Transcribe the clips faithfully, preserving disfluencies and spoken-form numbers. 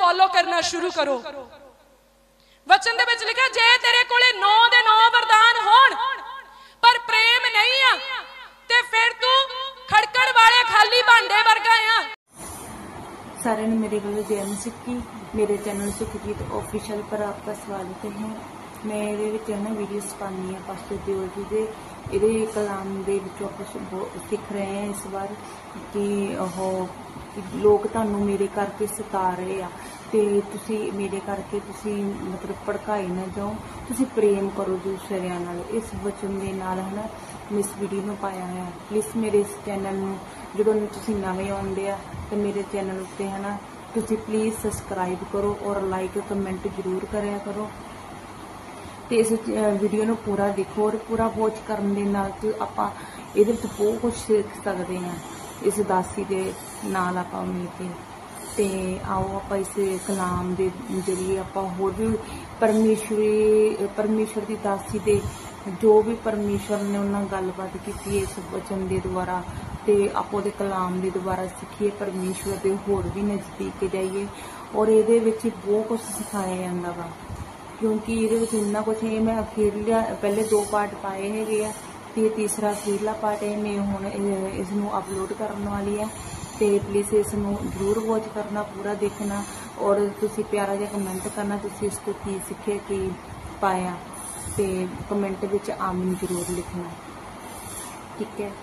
Follow करना शुरू करो। वचन दे विच लिखा जे तेरे कोले नौ दे नौ वरदान होण पर प्रेम नहीं आ ते फिर तू खड़कण वाले खाली भांडे वर्गा आ। सारे ने मेरे वालों जय मसीह की। मेरे चैनल सुखजीत ऑफिशियल पर आपका स्वागत है। मैं ये ना वीडियोस पानी है पास्टर दियोल जी के ये कलाम दे विचों कुछ सीख रहे हैं इस बार कि ओह लोग तुहानू मेरे करके सता रहे आ ते तुसी मेरे करके तुसी मतलब भड़काई ना जाओ, तुसी प्रेम करो दूसरिਆਂ नाल। इस वचन दे नाल है ना मैं इस वीडियो में पाया है। प्लीज़ मेरे इस चैनल में जो तुसी नवे आउंदे आ ते मेरे चैनल उत्ते है ना तुसी प्लीज़ सबसक्राइब करो और लाइक कमेंट जरूर करया करो ते इस वीडियो नू पूरा देखो और पूरा वॉच करन दे नाल ते आपां इहदे विच बहुत कुछ सीख सकदे हां इस दासी दे नाल आपां मिल के। ते आओ आपां इस कलाम दे जरिए आपां होर भी परमेश्वरी परमेश्वर दी दासी दे जो भी परमेश्वर ने उन्हां गलबात कीती इस वचन दे द्वारा ते आपों दे कलाम दे द्वारा सीखिए परमेश्वर दे होर भी नज़दीक जाइए और इहदे विच बहुत कुछ सिखाया जांदा वा क्योंकि ये इन्ना कुछ है। मैं अखीरला पहले दो पार्ट पाए है तो तीसरा अखीरला पार्ट है मैं हुण इसनूं अपलोड करने वाली है तो प्लीज़ इसनूं जरूर वॉच करना पूरा देखना और तुसी प्यारा जिहा कमेंट करना तुसी इसको की सीखे की पाया तो कमेंट विच आमीन जरूर लिखना, ठीक है।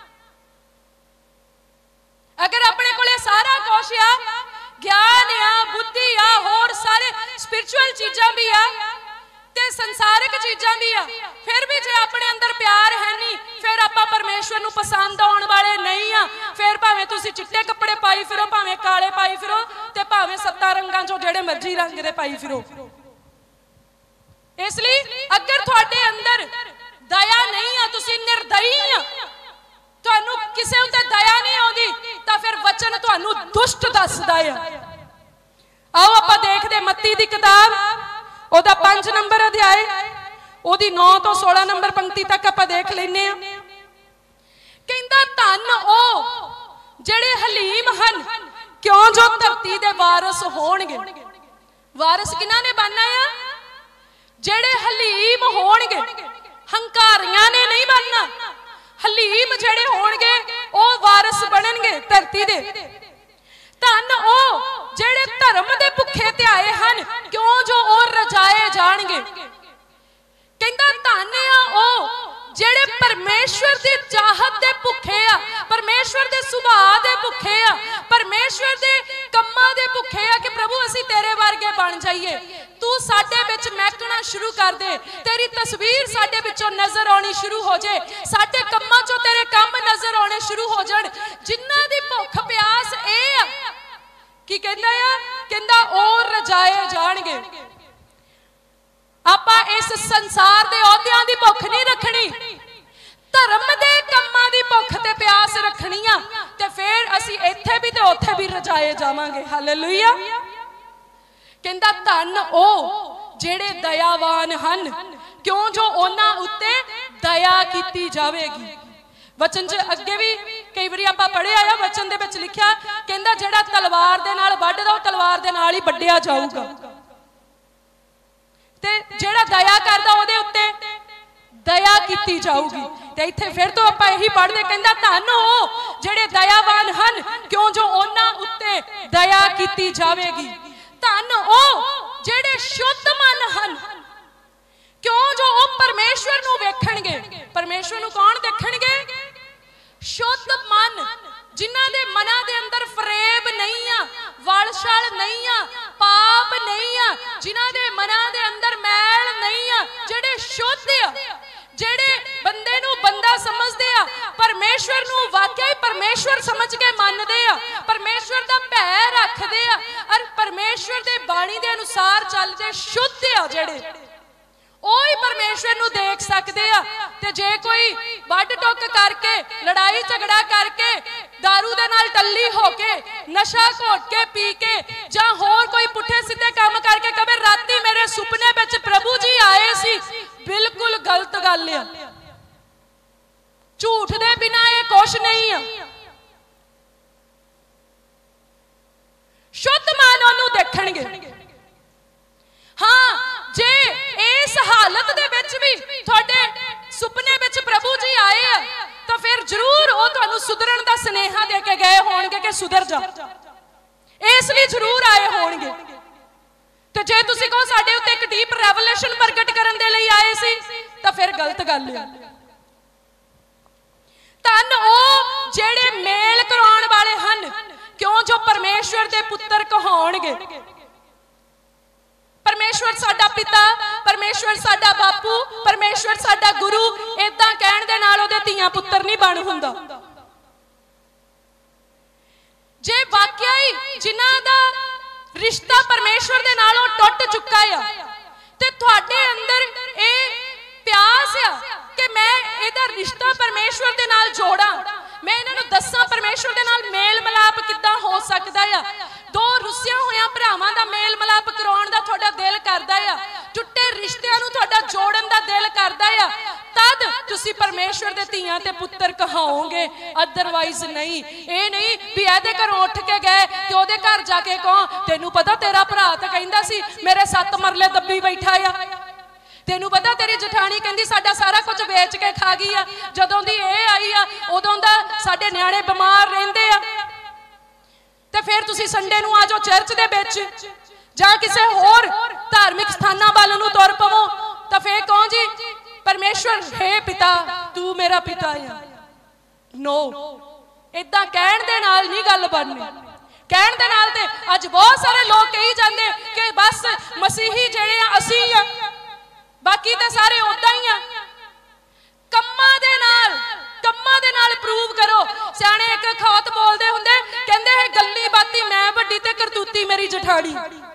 अगर अपने कोले सारा कुछ आ ज्ञान आ बुद्धि आ होर सारे स्पिरिचुअल चीज़ां भी आ ते संसारिक चीज़ां भी आ फिर भी जे अपने अंदर प्यार है नहीं फिर आपां परमेश्वर नूं पसंद आउण वाले नहीं आ। फिर भावें तुसीं चिट्टे कपड़े पाई फिरो भावें काले पाई फिरो ते भावें सत्तां रंगां चों जिहड़े मर्जी रंग दे पाई फिरो। इसलिए अगर तुहाडे अंदर दया नहीं आ तुसीं निर्दयी आ तुहानू किसे उत्ते दया नहीं आउंदी तां फिर वचन तुहानू दुष्ट दसदा है। आओ आपां देखदे मत्ती दी किताब ओदा पांच नंबर अध्याय ओदी नौ तो सोलह नंबर पंक्ति तक आपां देख लैने आ। कहंदा धन ओ जेड़े हलीम हन क्यों जो धरती दे वारिस होणगे। वारिस किन्हां ने बनना है? जेड़े हलीम होणगे, हंकारियां ने नहीं बनना। हलीम जेड़े होणगे ओ वारिस बनणगे धरती दे। धन ओ जेड़े धर्म दे भुखे ध्याए हन क्यों जो ओ रजाए जाणगे। कहंदा धन आ ओ जेड़े परमेश्वर दी चाहत दे भुखे आ, परमेश्वर दे सुभाव दे भुखे आ, परमेश्वर दे कम्मां दे भुखे आ कि प्रभु असीं तेरे वर्गे बन जाइए। तू साडे विच महकना शुरू कर दे, तेरी तस्वीर साडे विचों नजर आउणी शुरू हो जाए, साडे कम्मां चों तेरे काम नजर आउणे शुरू हो जाण। जिन्हां दी भुख प्यास ए आ की कहंदा आ कहंदा ओ रजाए जाणगे। आपां इस संसार दे अहुदियां दी भुख नहीं रखनी, धर्म दे कम्मां दी भुख ते प्यास रखनी आ ते फिर असीं इत्थे भी ते उत्थे भी रजाए जावांगे। हालेलुया। कहंदा धन ओ जेड़े दयावान हन क्यों जो उन्हां उत्ते दया कीती जावेगी। वचन च अगे भी कई बारी आपां पढ़िआ आ वचन दे विच लिखिआ कहंदा जेड़ा तलवार दे नाल वड्ढदा ओ तलवार दे नाल ही वड्ढिआ जाऊगा ते जेड़ा दया करदा ओदे उत्ते दया कीती जाऊगी। ते इत्थे फिर तो आपां यही पढ़दे कहंदा धन ओ जेड़े दयावान हन क्यों जो उन्हां उत्ते दया कीती जावेगी। धन ओ जेड़े शुद्ध मन हन क्यों जो ओ परमेश्वर नूं वेखणगे। परमेश्वर नूं कौन देखणगे? शुद्ध मन जिन्हां दे मनां दे अंदर फरेब नहीं आ, वलछल नहीं आ, पाप नहीं आ, जिन्हां दे मनां दे अंदर मैल नहीं आ, जेड़े शुद्ध आ, जेड़े बंदे नूं बंदा समझदे आ, परमेश्वर नूं वाकई परमेश्वर समझ के मनदे आ, परमेश्वर दा भय रखदे आ और परमेश्वर दे बाणी दे अनुसार चलदे शुद्ध आ जेड़े ओही परमेश्वर नूं देख सकते आ। ते जे कोई वड टुक करके लड़ाई झगड़ा करके दारू दे नाल टल्ली होके नशा घोट के पी के जां होर कोई पुठे सीधे काम करके कहे राती मेरे सुपने विच प्रभु जी आए सी, बिल्कुल गलत गल है। झूठ दे बिना ये कुछ नहीं है। शुद्ध मन ओनू देखणगे। सुनेहा दे के गए होणगे कि सुधर जा, इसलिए जरूर आए होणगे। ते जे तुसीं कहो साडे उत्ते एक डीप रेवोल्यूशन प्रगट करन दे लई आए सी तां फिर गलत गल है। धन ओ जेड़े मेल कराउण वाले हन, क्यों जो परमेश्वर दे पुत्तर कहाउणगे। परमेश्वर साडा पिता, परमेश्वर साडा बापू, परमेश्वर साडा गुरु, इदां कहण दे नाल ओहदे धीआं पुत्तर नहीं बण हुंदा। जे वाकई ही जिन्हां दा रिश्ता परमेश्वर दे नालों टुट चुका है ते तुहाडे अंदर ए प्यास आ कि मैं इहदा रिश्ता परमेश्वर दे नाल जोड़ा, मैं इन्हां नूं दस्सां परमेश्वर दे नाल मेल मिलाप किद्दां हो सकदा है। दो रुसिया होया भरावां दा मेल मिलाप कराउण दा तुहाडा दिल करदा है, टुੱਟੇ रिश्तिਆਂ नूं तुहाडा जोड़न दा दिल करदा है, तद तुसी परमेश्वर दे धीआं ते पुत्तर कहाओगे, अदरवाइज नहीं। ये नहीं भी इहदे घरों उठ के गए ते ओहदे घर जाके कहो तैनूं पता तेरा भरा तां कहंदा सी मेरे सत्त मरले दब्बी बैठा आ, तैनूं पता तेरी जठानी कहंदी साडा सारा कुछ वेच के खा गई आ, जदों दी ये आई आ उदों दा साडे न्याणे बीमार रहिंदे आ। ते फिर तुसी संडे नूं आ जाओ चर्च दे विच जां किसी होर धार्मिक स्थानां वाल नूं तुर पवो तां फिर कहो जी परमेश्वर हे पिता तू मेरा पिता है। नो, इदां कहण दे नाल नहीं गल बननी। कहण दे नाल ते अज बहुत सारे लोग कही जांदे कि बस मसीही जिहड़े आ असीं आ, बाकी ते सारे उदां ही आ। कम्मां दे नाल कम्मां दे नाल प्रूव करो। सियाणे एक खौत बोलदे हुंदे, कहंदे है गल्ली बाती मैं वड्डी ते करतूती मेरी जठानी।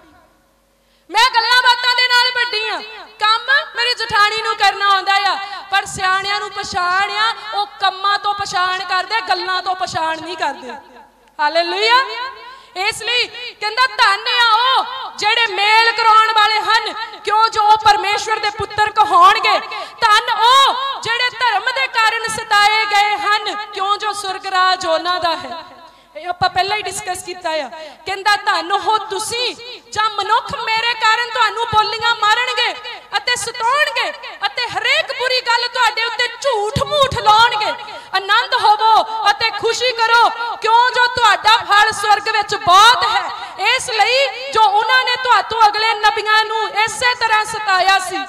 मैं गल्लां बातां दे नाल वड्डी आ, काम मेरी जठानी नूं करना आउंदा आ। पर सियाणियां नूं पछाण आ, ओ कम्मां तो पछाण करदे, गल्लां तो पछाण नहीं करदे। हालेलुया। इसलिए कहंदा धन आ ओ जेड़े मेल कराउण वाले हन, क्यों जो परमेश्वर दे पुत्तर कहाउणगे। धन ओ जेड़े धर्म दे कारण सताए गए हन, क्यों जो सुरग राज उन्हां दा है। आपां पहला ही डिस्कस कीता है। कहंदा धन हो तुसी जां मनुख मेरे कारण तुहानूं बोलियां मारनगे अते सताउणगे अते हरेक बुरी गल तुहाडे उत्ते झूठ मूठ लाउणगे। आनंद होवो अते खुशी करो, क्यों जो तुहाडा फल स्वर्ग विच बहुत है। इसलिए जो उन्हां ने तुहातों अगले नबियां नूं इसे तरह सताया सी।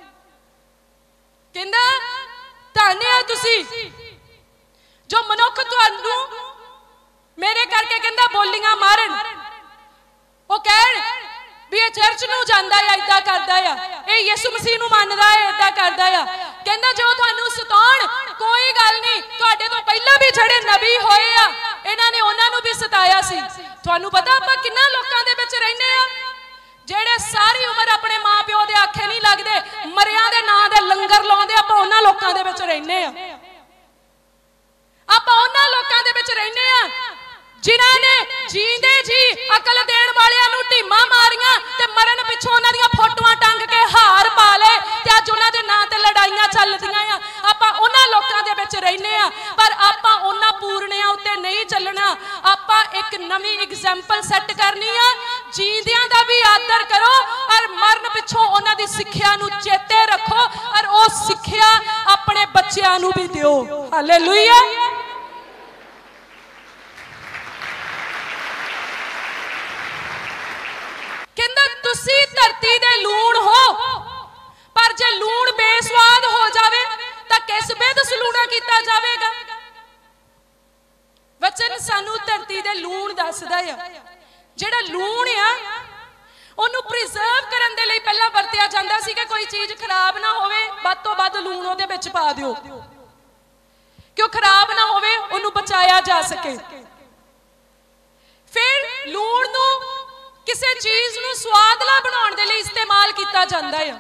कहंदा धन है तुसी जो मनुख तुहानूं मेरे करके कहंदा बोलियां मारन, वो कहण भी ये चर्च नूं जांदा है इदां करदा है, ये यीशु मसीह नूं मनदा है इदां करदा है। कहंदा जो तुहानूं सताउण कोई गल नहीं, तुहाडे तो पहला भी जिहड़े नबी होए आ इन्हां ने उन्हां नूं भी सताया सी। तुहानूं पता आपां किन्ना लोकां दे विच रहिंदे आ जेड़े सारी उम्र अपने मां प्यो दे आखे नहीं लगदे, मरियां दे नां दे लंगर लाउंदे, आपां उन्हां लोकां दे विच रहिंदे आ। आपां उन्हां लोकां दे विच रहिंदे आ जिन्हां ने जींदे जी अकल देण वालियां नूं ढीमां मारियां ते मरण पिछों उन्हां दीयां फोटोआं टंग के हार पा लए ते अज उन्हां दे नां ते लड़ाइयां चलदियां आ। आपां उन्हां लोकां दे विच रहिंदे आ, पर आपां उन्हां पूर्णियां उत्ते नहीं चलना। आपां एक नवीं एग्जाम्पल सैट करनी आ, जींदियां दा भी आदर करो और मरण पिछों उन्हां दी सिੱਖਿਆ नूं चेते रखो और ओ सिੱਖਿਆ अपने बच्चिआं नूं भी दिओ। हालेलुया। कहंदा तुसी धरती दे लूण हो, पर जे लूण बेस्वाद हो जावे तां किस बिध सलूणा कीता जावेगा। वचन सानू धरती दे लूण दसदा है। जेड़ा लूण आ ओनू प्रिजर्व करन दे लई पहला वरतिया जांदा सी कि कोई चीज खराब ना होवे, वध तों वध लूण ओहदे विच पा दिओ क्यों खराब ना होवे, ओनू बचाया जा सके। फिर लूण नू किसी चीज नूं स्वादला बनाउण दे लई इस्तेमाल किया जाता है।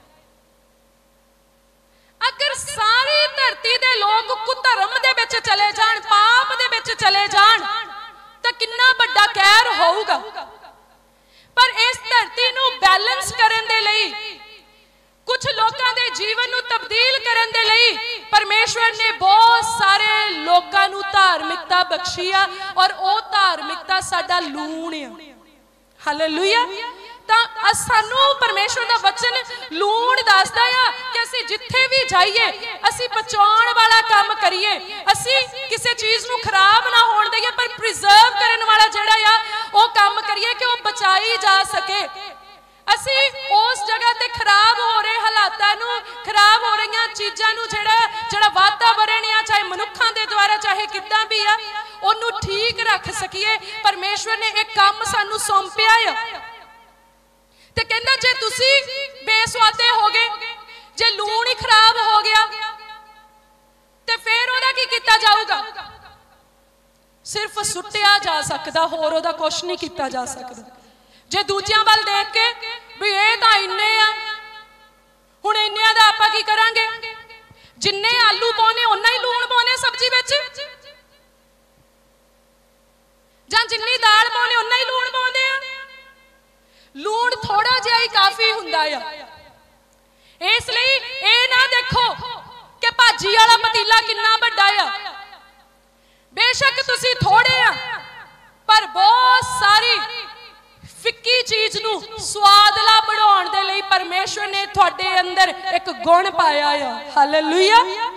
अगर सारी धरती दे लोग कुधर्म दे विच चले जाण, पाप दे विच चले जाण तां किन्ना वड्डा कहर होऊगा। पर इस धरती नूं बैलेंस करन दे लई, कुछ लोगों के जीवन नूं तब्दील करन दे लई परमेश्वर ने बहुत सारे लोगों नूं धार्मिकता बख्शी आ और वो धार्मिकता साडा लूण आ। हालेलुया। ਤਾਂ ਸਾਨੂੰ ਪਰਮੇਸ਼ਵਰ ਦਾ ਵਚਨ ਲੂਣ ਦੱਸਦਾ ਆ ਕਿ ਅਸੀਂ ਜਿੱਥੇ ਵੀ ਜਾਈਏ ਅਸੀਂ ਬਚਾਉਣ ਵਾਲਾ ਕੰਮ ਕਰੀਏ, ਅਸੀਂ ਕਿਸੇ ਚੀਜ਼ ਨੂੰ ਖਰਾਬ ਨਾ ਹੋਣ ਦਈਏ, ਪਰ ਪ੍ਰੀਜ਼ਰਵ ਕਰਨ ਵਾਲਾ ਜਿਹੜਾ ਆ ਉਹ ਕੰਮ ਕਰੀਏ ਕਿ ਉਹ ਬਚਾਈ ਜਾ ਸਕੇ। ਅਸੀਂ ਉਸ ਜਗ੍ਹਾ ਤੇ ਖਰਾਬ ਹੋ ਰਹੇ ਹਾਲਾਤਾਂ ਨੂੰ, ਖਰਾਬ ਹੋ ਰਹੀਆਂ ਚੀਜ਼ਾਂ ਨੂੰ, ਜਿਹੜਾ ਜਿਹੜਾ ਵਾਤਾਵਰਣ ਆ, ਚਾਹੇ ਮਨੁੱਖਾਂ ਦੇ ਦੁਆਰਾ ਚਾਹੇ ਕਿੱਦਾਂ ਵੀ ਆ, ਉਹਨੂੰ ਠੀਕ ਰੱਖ ਸਕੀਏ। ਪਰਮੇਸ਼ਵਰ ਨੇ ਇੱਕ ਕੰਮ ਸਾਨੂੰ ਸੌਂਪਿਆ ਆ ਤੇ ਕਹਿੰਦਾ ਜੇ ਤੁਸੀਂ ਬੇਸਵਾਦੇ ਹੋ ਗਏ, ਜੇ ਲੂਣ ਹੀ ਖਰਾਬ ਹੋ ਗਿਆ ਤੇ ਫਿਰ ਉਹਦਾ ਕੀ ਕੀਤਾ ਜਾਊਗਾ? ਸਿਰਫ ਸੁੱਟਿਆ ਜਾ ਸਕਦਾ, ਹੋਰ ਉਹਦਾ ਕੁਛ ਨਹੀਂ ਕੀਤਾ ਜਾ ਸਕਦਾ। ਜੇ ਦੂਜਿਆਂ ਵੱਲ ਦੇਖ ਕੇ ਵੀ ਇਹ ਤਾਂ ਇੰਨੇ ਆ, ਹੁਣ ਇੰਨਿਆਂ ਦਾ ਆਪਾਂ ਕੀ ਕਰਾਂਗੇ? ਜਿੰਨੇ ਆਲੂ ਪਾਉਣੇ ਓਨਾ ਹੀ ਲੂਣ ਪਾਉਣੇ ਸਬਜ਼ੀ ਵਿੱਚ, ਜਾਂ ਜਿੰਨੀ ਦਾਲ ਪਾਉਣੇ ਓਨਾ ਹੀ ਲੂਣ ਪਾਉਂਦੇ ਆ। ਲੂਣ ਥੋੜਾ ਜਿਹਾ ਹੀ ਕਾਫੀ ਹੁੰਦਾ ਆ। ਇਸ ਲਈ ਇਹ ਨਾ ਦੇਖੋ ਕਿ ਭਾਜੀ ਵਾਲਾ ਪਤੀਲਾ ਕਿੰਨਾ ਵੱਡਾ ਆ। ਬੇਸ਼ੱਕ ਤੁਸੀਂ ਥੋੜੇ ਆ, ਪਰ ਬਹੁਤ ਸਾਰੀ ਫਿੱਕੀ ਚੀਜ਼ ਨੂੰ ਸਵਾਦਲਾ ਬਣਾਉਣ ਦੇ ਲਈ ਪਰਮੇਸ਼ਵਰ ਨੇ ਤੁਹਾਡੇ ਅੰਦਰ ਇੱਕ ਗੁਣ ਪਾਇਆ ਆ। ਹਾਲੇਲੂਇਆ।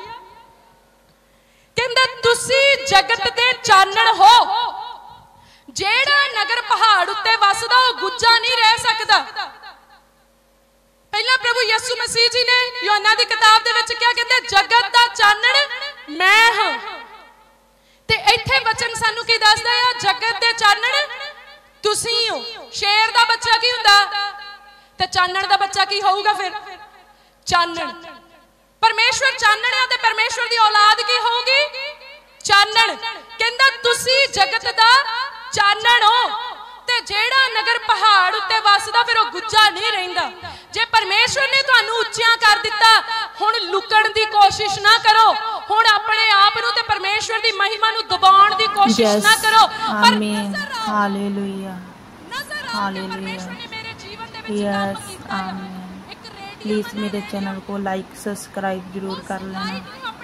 ਕਹਿੰਦਾ ਤੁਸੀਂ ਜਗਤ ਦੇ ਚਾਨਣ ਹੋ। ਜਿਹੜਾ ਨਗਰ ਪਹਾੜ ਉੱਤੇ ਵਸਦਾ ਉਹ ਗੁੱਜਾ ਨਹੀਂ ਰਹਿ ਸਕਦਾ। ਪਹਿਲਾਂ ਪ੍ਰਭੂ ਯਿਸੂ ਮਸੀਹ ਜੀ ਨੇ ਯੋਹੰਨਾ ਦੀ ਕਿਤਾਬ ਦੇ ਵਿੱਚ ਕਿਹਾ, ਕਹਿੰਦੇ ਜਗਤ ਦਾ ਚਾਨਣ ਮੈਂ ਹਾਂ। ਤੇ ਇੱਥੇ ਵਚਨ ਸਾਨੂੰ ਕੀ ਦੱਸਦਾ ਆ? ਜਗਤ ਦੇ ਚਾਨਣ ਤੁਸੀਂ ਹੋ। ਸ਼ੇਰ ਦਾ ਬੱਚਾ ਕੀ ਹੁੰਦਾ ਤੇ ਚਾਨਣ ਦਾ ਬੱਚਾ ਕੀ ਹੋਊਗਾ? ਫਿਰ ਚਾਨਣ। ਪਰਮੇਸ਼ਵਰ ਚਾਨਣ ਆ ਤੇ ਪਰਮੇਸ਼ਵਰ ਦੀ ਔਲਾਦ ਕੀ ਹੋਊਗੀ? ਚਾਨਣ। ਕਹਿੰਦਾ ਤੁਸੀਂ ਜਗਤ ਦਾ ਚਾਨਣ ਹੋ ਤੇ ਜਿਹੜਾ ਨਗਰ ਪਹਾੜ ਉੱਤੇ ਵਸਦਾ ਫਿਰ ਉਹ ਗੁੱਜਾ ਨਹੀਂ ਰਹਿੰਦਾ। ਜੇ ਪਰਮੇਸ਼ਵਰ ਨੇ ਤੁਹਾਨੂੰ ਉੱਚਿਆਂ ਕਰ ਦਿੱਤਾ, ਹੁਣ ਲੁਕਣ ਦੀ ਕੋਸ਼ਿਸ਼ ਨਾ ਕਰੋ। ਹੁਣ ਆਪਣੇ ਆਪ ਨੂੰ ਤੇ ਪਰਮੇਸ਼ਵਰ ਦੀ ਮਹਿਮਾ ਨੂੰ ਦਬਾਉਣ ਦੀ ਕੋਸ਼ਿਸ਼ ਨਾ ਕਰੋ। ਆਮੀਨ। ਹਾਲੇਲੂਇਆ। हालेलुया। यस आमीन। प्लीज़ मेरे चैनल को लाइक सब्सक्राइब जरूर कर लेना।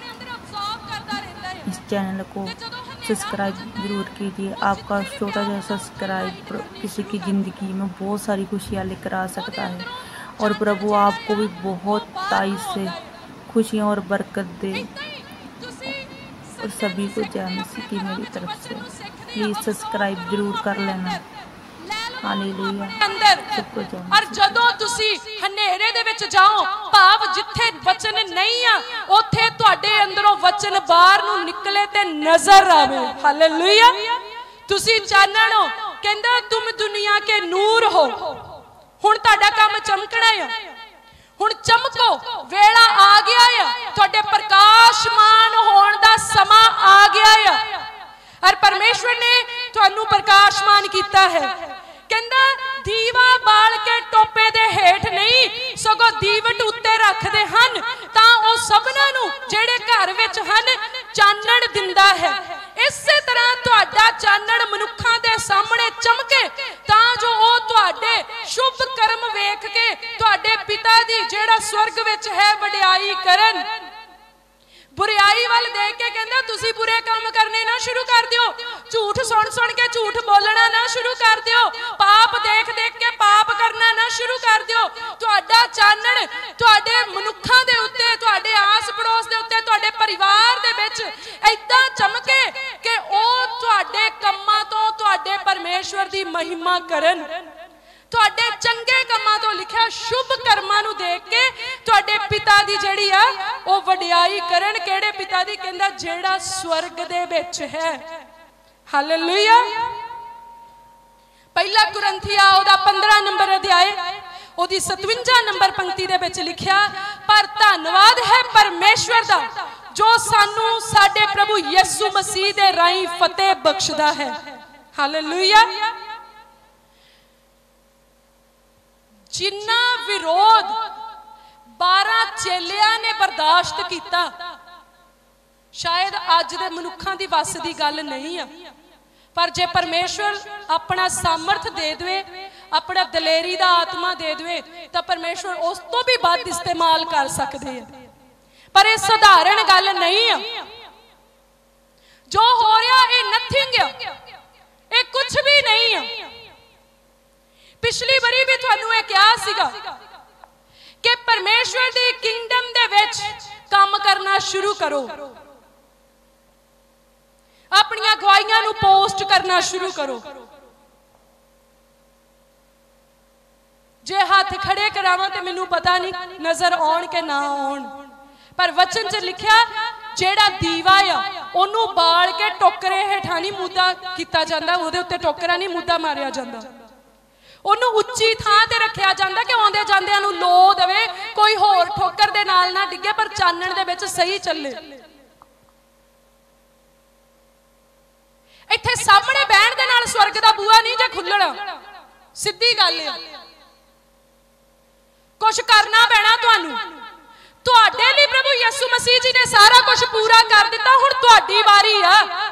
इस चैनल को सब्सक्राइब जरूर कीजिए। आपका छोटा सा सब्सक्राइब किसी की ज़िंदगी में बहुत सारी खुशियाँ लेकर आ सकता है और प्रभु आपको भी बहुत ताई से खुशियाँ और बरकत दे। और सभी को जय मसीह की मेरी तरफ से प्लीज़ सब्सक्राइब जरूर कर लेना। हालेलुया। और जदों तुसी हनेरे दे विच जाओ, भाव जिथे वचन नहीं आ उथे तुहाडे अंदरों वचन बाहर नूं निकले ते नजर आवे। हालेलुया। तुसी चानण हो। कहंदा तुम दुनिया के नूर हो। हुण तुहाडा काम चमकना है। हुण चमको, वेला आ गया है। तुहाडे प्रकाशमान होण दा समा आ गया है और परमेश्वर ने तुहानू प्रकाशमान कीता है। कहंदा दीवा बाल के टोपे दे हेठ नहीं सगों दीवट उत्ते रखदे हन तां ओ सबना नू जेड़े घर विच हन चानण दिंदा है। इसे तरह तुहाडा चानण मनुखां दे सामने चमके तां जो ओ तुहाडे शुभ कर्म वेख के तुहाडे पिता दी जेड़ा स्वर्ग विच है वडियाई करन। बुराई वाल देख के कहंदा तुसी बुरे काम करने ना शुरू कर दियो। झूठ सुन सुन के झूठ बोलना ना शुरू कर दियो। पाप देख देख के पाप करना ना शुरू कर दियो। तुहाडा चानण तुहाडे मनुखां दे उत्ते, तुहाडे आस पड़ोस दे उत्ते, तुहाडे परिवार दे विच ऐदां चमके कि ओ तुहाडे कम्मां तो तुहाडे परमेश्वर दी महिमा करन। तुहाडे चंगे कमां तो लिखिया शुभ कर्मां नूं देख के तुहाडे पिता दी जेड़ी आ ओ वडियाई करन। किहड़े पिता दी? कहंदा जेड़ा स्वर्ग दे विच है। हालेलुया। पहला कुरंथिया ओदा पंद्रह नंबर अध्याय ओदी सतवंजा नंबर पंक्ति दे विच लिखिया, पर धन्नवाद है परमेश्वर दा जो सानू साडे प्रभु यीशु मसीह दे राही फतेह बख्शदा है। हालेलुया। जिन्ना विरोध बारह चेलियां ने बर्दाश्त किया, शायद अज दे मनुखां दी वस दी गल नहीं है, पर जे परमेश्वर अपना सामर्थ दे दे, अपना दलेरी दा आत्मा दे दे, तो परमेश्वर उस तो भी वध इस्तेमाल कर सकते हैं। पर यह साधारण गल नहीं है। जो हो रहा है नथिंग है, ये कुछ भी नहीं है। पिछली बारी भी तुहानू ये कहा सीगा कि परमेश्वर दी किंगडम दे विच काम करना शुरू करो, अपनियां गवाहियां नू पोस्ट करना शुरू करो। जे हाथ खड़े करावां ते मैनू पता नहीं नजर आउण के ना आउण, पर वचन च लिखिया जेड़ा दीवा आ ओनू बाल के टोकरे हेठां नहीं मुद्दा कीता जांदा, ओहदे उत्ते टोकरा नहीं मुद्दा मारिया जांदा, ओनू उच्ची थां ते रखिया जांदा कि आउंदे जांदियां नू लो देवे, कोई होर ठोकर दे नाल ना डिगे पर चानण दे विच सही चले। इत्थे सामने बहण दे नाल स्वर्ग दा बूआ नहीं जे खुलणा, सीधी गल है। कुछ करना पैना तुहानू, तुहाडे लई प्रभु यीशु मसीह जी ने सारा कुछ पूरा कर दिता, हुण तुहाडी वारी आ।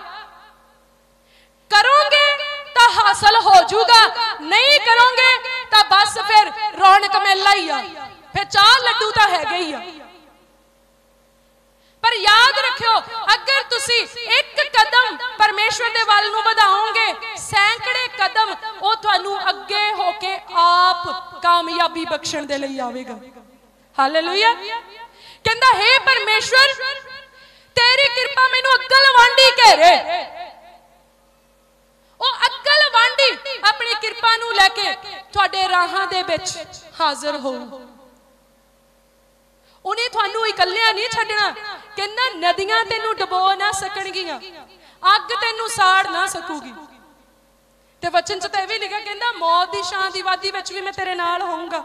करोगे तो हासिल हो जाऊगा, नहीं करोगे तो बस फिर रौनक मेला ही आ, फिर चाह लड्डू तो है ही आ। पर याद रखियो अगर तुसी एक कदम परमेश्वर दे वल नू वधाओगे, सैकड़े कदम वो तुहानू अगे होके आप कामयाबी बख्शण दे लई आवेगा। हालेलुया। कहंदा हे परमेश्वर तेरी कृपा मैनू अगल वांडी घेरे, ओ अगल वांडी अपनी कृपा नू लेके तुहाडे राहां दे विच हाजिर हो। उन्हें तुहानू इकल्लियां नहीं छड्डना, कहंदा नदियां तेनू डबो ना सकणगियां, अग तेनू साड़ ना सकूगी। ते वचन च तां भी लिखा, कहंदा मौत दी छां दी वादी विच भी मैं तेरे नाल होऊंगा।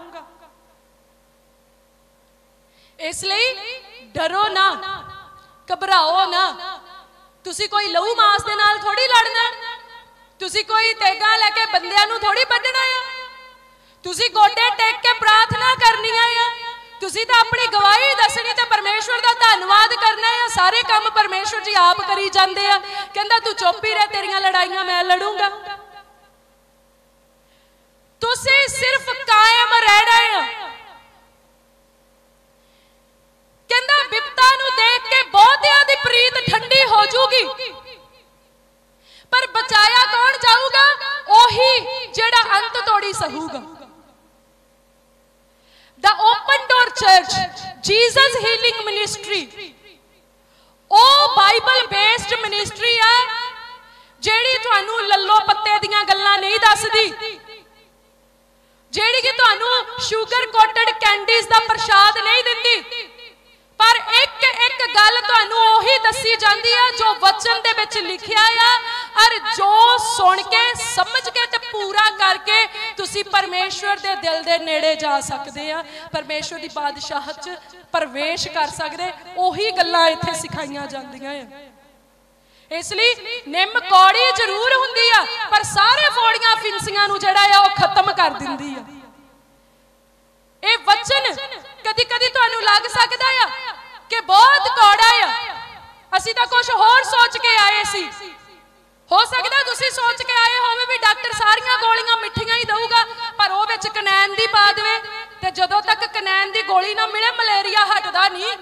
इसलिए डरो ना, घबराओ ना। तुसी कोई लहू मास दे नाल थोड़ी लड़ना, तुसी कोई तेगा लेके बंदियां नू थोड़ी बड्ढना है, तुसी गोडे टेक के प्रार्थना करनी है, तुसी तो अपनी गवाही दसनी ते परमेश्वर दा धन्नवाद करना है। सारे काम परमेश्वर जी आप करी जांदे आ। कहंदा तू चुप ही रह, तेरियां लड़ाइयां मैं लड़ूंगा। तुसी सिर्फ कायम रहना है। कहंदा विपता नू देख के बहुतियां दी प्रीत ठंडी हो जूगी, पर बचाया कौन जाऊगा? ओही जेड़ा अंत तोड़ी सहूगा। The Open Door Church, Jesus Healing Ministry, ओ बाइबल बेस्ड मिनिस्ट्री है जेड़ी तुहानू लल्लो पत्ते दियां गल्लां नहीं दसदी, जेड़ी कि तुहानू शुगर कोटेड कैंडीज दा प्रसाद नहीं दिंदी, पर एक एक गल तुहानू ओही दसी जांदी है जो वचन दे विच लिखिया है, और जो सुन के समझ के ते पूरा करके तुसी परमेश्वर दे दिल दे नेड़े जा सकदे आ, परमेश्वर दी बादशाहत च प्रवेश कर सकदे। ओही गल्लां इत्थे सिखाईयां जांदियां है। इसलिए निम कौड़ी जरूर हुंदी आ, पर सारे फोड़ियां फिंसियां नू जिहड़ा आ ओह खत्म कर दिंदी आ। ये वचन कदी कदी तुहानू लग सकदा आ कि बहुत कौड़ा आ, असीं तां कुछ होर सोच के आए सी। हो सकदा तुसीं सोच के आए होवे भी डॉक्टर सारियां गोलियां मिठियां ही दऊगा, पर वो विच कनैन दी पा देवे, ते जदों तक कनैन दी गोली ना मिले मलेरिया हटदा नहीं।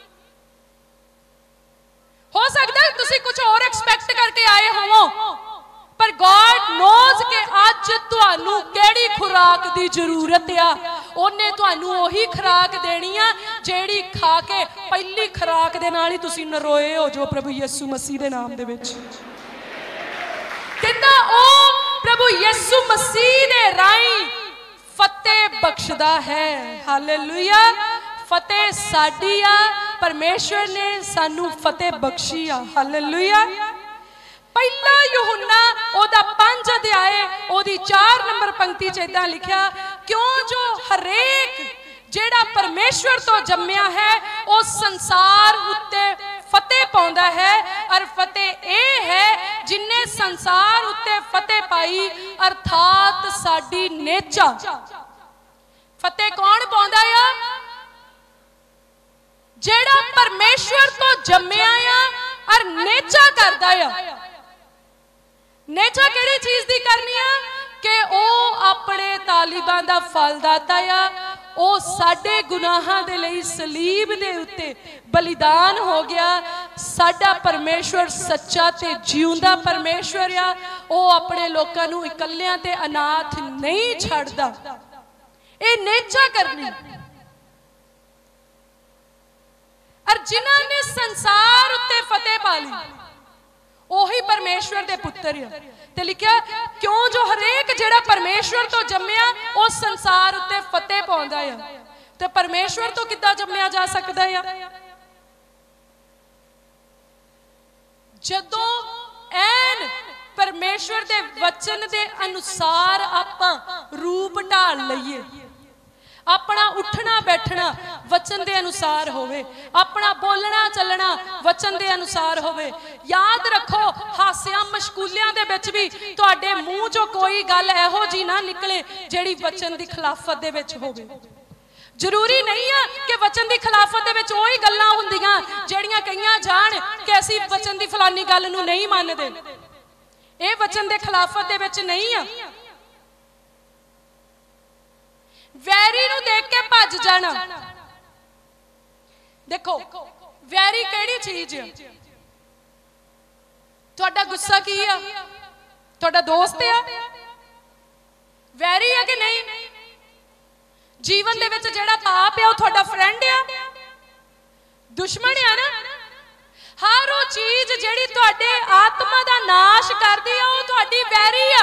हो सकदा तुसीं कुछ और एक्सपेक्ट करके आए होवो, पर गॉड नोज के अज तुहानू केड़ी खुराक दी जरूरत आ, ओने तुहानू ओही खुराक देनी आ जेड़ी खा के पहली खुराक दे नाल ही तुसीं नरोए हो जो प्रभु यीशु मसीह दे नाम दे विच। कहंदा ओ प्रभु यीशु मसीह दे राहीं फतेह बख्शदा है। हालेलुया। फतेह साडी आ, परमेश्वर ने सानू फतेह बख्शी आ। हालेलुया। पहला यूहन्ना ओदा पांच अध्याय ओदी चार नंबर पंक्ति च इदां लिखिया, क्यों जो हरेक जेड़ा परमेश्वर तो जम्मिया है वो संसार उत्ते फतेह पाउंदा है, और फतेह ए है जिन्ने संसार उत्ते फतेह पाई अर्थात साडी नेचा। फतेह कौन पाउंदा आ? जेड़ा परमेश्वर तो जम्मिया आ और नेचा करदा आ। नेचा केड़ी चीज दी करनी आ कि ओ अपने तालिबां दा फल दाता आ, ओ साडे गुनाहां दे लई सलीब दे उत्ते बलिदान हो गया, साडा परमेश्वर सच्चा ते जिउंदा परमेश्वर आ। वो अपने लोकां नूं इकल्लियां ते अनाथ नहीं छड्डदा। ये नेचा करनी। और जिन्हां ने संसार उत्ते फतेह पा ली ओही परमेश्वर दे पुत्र आ। ते लिखिया क्यों जो हरेक जिहड़ा परमेश्वर तो जम्मिया वो संसार उत्ते फतेह पाउंदा आ। ते परमेश्वर तो किद्दां जम्मिया जा सकदा आ? जदों ऐन परमेश्वर दे वचन दे अनुसार आपां रूप ढाल लईए, अपना उठना बैठना वचन दे अनुसार होवे, अपना बोलना चलना वचन दे अनुसार होवे। याद रखो हास्यां मशकूलियां दे विच भी तुहाडे मूंह चों कोई गल इहो जी ना निकले जिहड़ी वचन दी खिलाफत दे विच होवे। जरूरी नहीं है कि वचन की खिलाफत दे विच ओही गल्लां हुंदियां जिहड़ियां कईयां जाण कि असीं वचन की फलानी गल नूं नहीं मनदे। ये वचन दे खिलाफत दे विच नहीं आ। वैरी नूं देख के भज जाना। देखो वैरी किहड़ी चीज है? तुहाडा गुस्सा की आ? तुहाडा दोस्त आ? वैरी है कि नहीं? जीवन दे विच जिहड़ा पाप है वो तुहाडा फ्रेंड आ? दुश्मन है ना? हर वो चीज जिहड़ी तुहाडे आत्मा दा नाश करदी आ वो तुहाडी वैरी आ।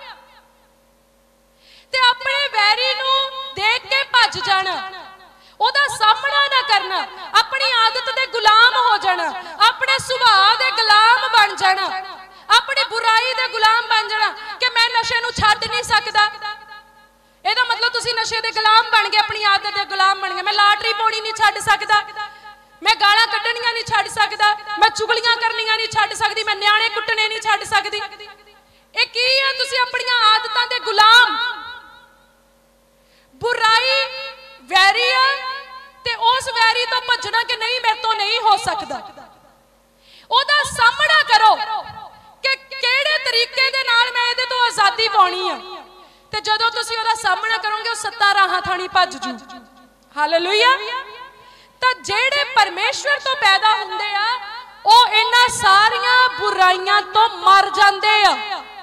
ते अपने वैरी नूं देख के भज जाना, ओदा सामना ना करना, अपनी आदत दे गुलाम हो जाना, अपने सुभाव दे गुलाम बन जाना, अपनी बुराई दे गुलाम बन जाना कि मैं नशे नूं छड्ड नहीं सकदा। ਇਹਦਾ मतलब तुसी नशे दे गुलाम बन गए, अपनी आदत दे गुलाम बन गए। मैं लाटरी पाउणी नहीं छड्ड सकदा, मैं गालां कड्ढणियां नहीं छड्ड सकदा, मैं चुगलियां करनियां नहीं छड्ड सकदी, मैं न्याणे कुੱਟਣੇ नहीं छड्ड सकदी। ਇਹ ਕੀ ਹੈ? ਤੁਸੀਂ ਆਪਣੀਆਂ ਆਦਤਾਂ ਦੇ ਗੁਲਾਮ। बुराई वैरी है ते उस वैरी तो भजना कि नहीं मेरे तो नहीं हो सकता। ओदा सामना करो कि किहड़े तरीके दे नाल मैं इहदे तो आजादी पाउणी है। ते जदों तुसीं ओदा सामना करोगे वो सत्ता राहां थाणी भज जू। हालेलुया। तां जिहड़े परमेश्वर तो पैदा हुंदे आ ਉਹ इन्हां सारियां बुराइयां तो मर जांदे आ।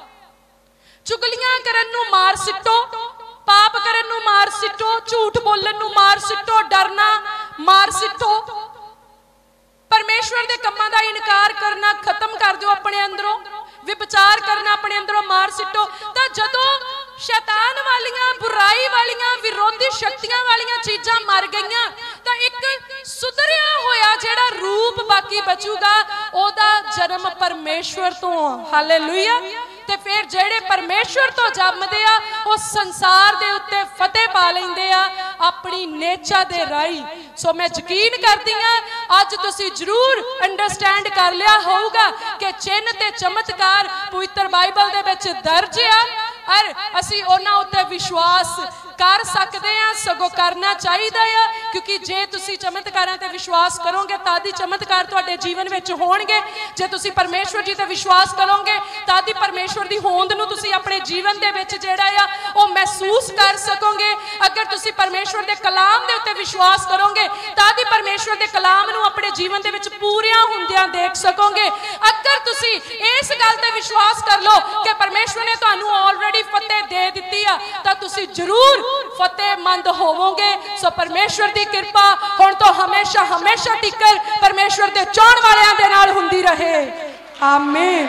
चुगलियां करन नूं मार सिੱਟੋ, पाप करन नूं मार सिੱਟੋ, झूठ बोलन नूं मार सिੱਟੋ, डरना मार सिੱਟੋ, परमेश्वर दे कम्मां दा इनकार करना खत्म कर दो अपने अंदरों, विचार करना अपने अंदरों मार सिੱਟੋ। तां जदों शैतान वालियां बुराई वालियां विरोधी शक्तियां वालियां चीज़ां मर गईयां तां एक सुधरिया होया जिहड़ा रूप बाकी बचूगा ओदा जन्म परमेश्वर तो। हालेलुया। ते फिर जेड़े परमेश्वर तो जमदे आ वो संसार दे उत्ते फतेह पा लैंदे आ अपनी नेचा दे राही। सो मैं यकीन करदी हां अज तुसीं जरूर अंडरस्टैंड कर लिया होगा कि चिन्ह ते चमत्कार पवित्र बाइबल दे विच दर्ज आ और असीं उन्हां उत्ते विश्वास कर सकते हैं, सगों करना चाहिए है। क्योंकि जे तुसी चमत्कारां ते विश्वास करोगे तादी चमत्कार तुहाडे जीवन विच होणगे। जे तुसी परमेश्वर जी ते विश्वास करोगे तादी परमेश्वर दी होंद नूं तुसी अपने जीवन दे विच जिहड़ा आ वो महसूस कर सकोगे। अगर तुसी परमेश्वर दे कलाम दे उत्ते विश्वास करोगे तादी परमेश्वर दे कलाम नूं अपने जीवन दे विच पूरियां हुंदियां देख सकोगे। अगर तुसी इस गल ते विश्वास कर लो कि परमेश्वर ने तुहानूं ऑलरेडी फतेह दे दित्ती आ तां तुसी जरूर फतेहमंद होवोगे। सो परमेश्वर दी कृपा हुण तो हमेशा हमेशा टिकर परमेश्वर दे चाहण वालियां दे नाल हुंदी रहे। आमीन।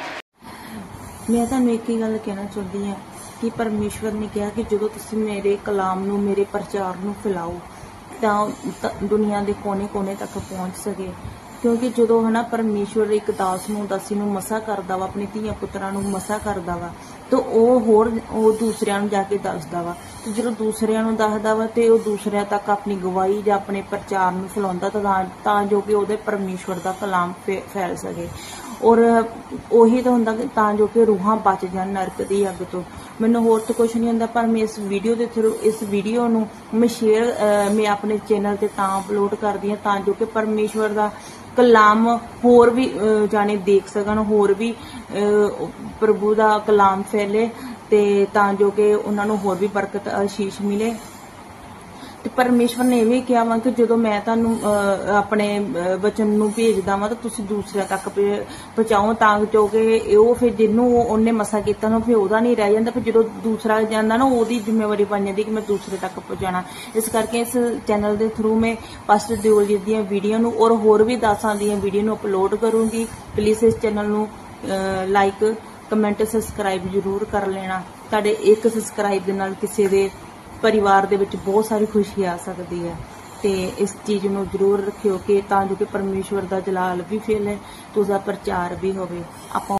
मैं तुहानूं एक ही गल कहना चाहती हां कि परमेश्वर ने कहा कि जदों तुसीं मेरे कलाम नूं मेरे प्रचार नूं फैलाओ तां दुनिया दे कोने कोने तक पहुंच सके। क्योंकि जो है ना परमेश्वर एक दास नूं दासी नूं मसा करदा वा, अपने धीआं पुत्रां नूं मसा करदा वा, तो वह होर दूसरिਆਂ नूं जाके दसदा वा। तो जो दूसरिਆਂ नूं दसदा वा ते ओह दूसरिਆਂ तक अपनी गवाही जां अपने प्रचार नूं फैलाउंदा तां जो कि उहदे परमेश्वर दा कलाम फैल सके। और उही तो हुंदा तां जो कि रूहां बच जाण नरक दी अग तो। मैनूं होर तो कुछ नहीं हुंदा, पर मैं इस वीडियो के थ्रू इस वीडियो नूं मैं शेयर मैं अपने चैनल ते तां अपलोड करदी हां तां जो कि परमेश्वर दा कलाम होर भी जाने देख सकन, होर भी प्रभु दा कलाम फैले ते तां जो कि उन्हां नूं होर भी बरकत आशीष मिले। ਤੇ ਪਰਮੇਸ਼ਵਰ ਨੇ ਇਹ ਵੀ ਕਿਹਾ ਵਾ ਕਿ ਜਦੋਂ ਮੈਂ ਤੁਹਾਨੂੰ ਅਹ, ਆਪਣੇ ਅਹ, ਵਚਨ ਨੂੰ ਭੇਜਦਾ ਵਾਂ ਤਾਂ ਤੁਸੀਂ ਦੂਸਰਿਆਂ ਤੱਕ ਭੇ- ਪਹੁੰਚਾਓ, ਤਾਂ ਜੋ ਕਿ ਉਹ ਫਿਰ ਜਿਹਨੂੰ ਉਹਨੇ ਮਸਾ ਕੀਤਾ ਨਾ ਫਿਰ ਉਹਦਾ ਨਹੀਂ ਰਹਿ ਜਾਂਦਾ, ਫਿਰ ਜਦੋਂ ਦੂਸਰਾ ਜਾਂਦਾ ਨਾ ਉਹਦੀ ਜ਼ਿੰਮੇਵਾਰੀ ਬਣ ਜਾਂਦੀ ਕਿ ਮੈਂ ਦੂਸਰੇ ਤੱਕ ਪਹੁੰਚਾਣਾ। ਇਸ ਕਰਕੇ ਇਸ ਚੈਨਲ ਦੇ ਥਰੂ ਮੈਂ ਪਾਸਟਰ ਦਿਓਲ ਜੀ ਦੀਆਂ ਵੀਡੀਓ ਨੂੰ ਔਰ ਹੋਰ ਵੀ ਦਾਸਾਂ ਦੀਆਂ ਵੀਡੀਓ ਨੂੰ ਅਪਲੋਡ ਕਰੂੰਗੀ। ਪਲੀਜ਼ ਇਸ ਚੈਨਲ ਨੂੰ ਲਾਈਕ ਕਮੈਂਟ ਸਬਸਕ੍ਰਾਈਬ ਜ਼ਰੂਰ ਕਰ ਲੈਣਾ। ਤੁਹਾਡੇ ਇੱਕ ਸਬਸਕ੍ਰਾਈਬ ਦੇ ਨਾਲ ਕਿਸੇ ਦੇ ਪਰਿਵਾਰ ਦੇ ਵਿੱਚ ਬਹੁਤ ਸਾਰੀ ਖੁਸ਼ੀ ਆ ਸਕਦੀ ਹੈ, ਤੇ ਇਸ ਚੀਜ਼ ਨੂੰ ਜ਼ਰੂਰ ਰੱਖਿਓ ਕਿ ਤਾਂ ਜੋ ਕਿ ਪਰਮੇਸ਼ਵਰ ਦਾ ਜਲਾਲ ਵੀ ਫੈਲੇ ਤੇ ਉਸਦਾ ਪ੍ਰਚਾਰ ਵੀ ਹੋਵੇ। ਆਪਾਂ